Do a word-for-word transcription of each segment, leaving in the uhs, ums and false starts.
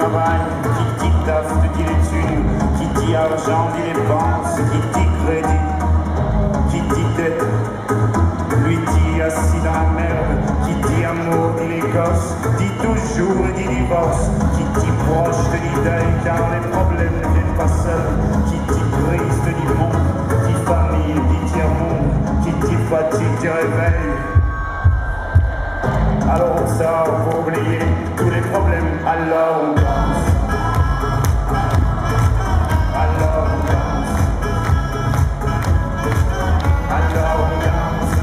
travail, qui dit taf te dit les thunes, qui dit argent dit dépenses, qui dit crédit, qui dit dette, lui dit assis dans la merde, qui dit amour dit les gosses, dit toujours et dit divorce, qui dit proche te dit deuil car les problèmes ne viennent pas seuls, qui dit crise te dit monde, dit famille dit tiers-monde, qui dit fatigue dit réveil. Alors on sort pour oublier tous les problèmes, alors on danse. Alors on danse. Alors on danse.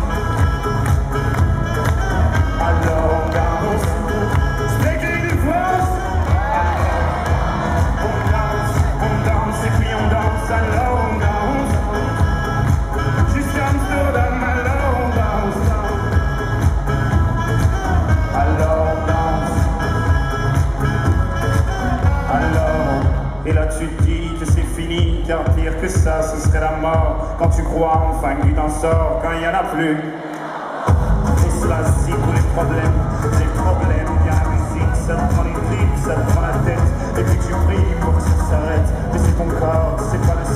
Alors on danse. Speaking in France. Alors on danse, on danse et puis on danse, alors on danse. Jusqu'à Amsterdam, alors on danse. Alors on danse. Alors, et là tu te dis que c'est fini, car pire que ça, ce serait la mort. Quand tu crois enfin que tu t'en sors, quand il n'y en a plus. Et cela c'est pour les problèmes, les problèmes, il y a un musique, ça te prend les tripes, ça te prend la tête, et puis tu pries pour que ça s'arrête. Mais c'est ton corps, c'est pas le